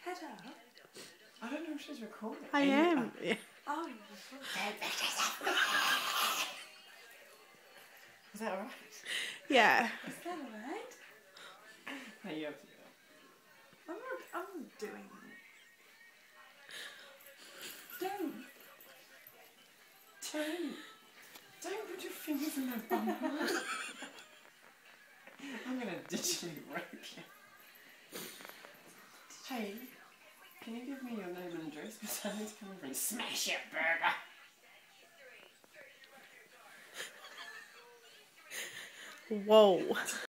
Head up. I don't know if she's recording. I am. Yeah. Oh, you're recording. Is that alright? Yeah. Is that alright? No, you have to do I'm doing it. Don't put your fingers in my bum. I'm gonna digitally rape you. Hey, can you give me your name and address? Because I need to come over and smash your burger. Whoa.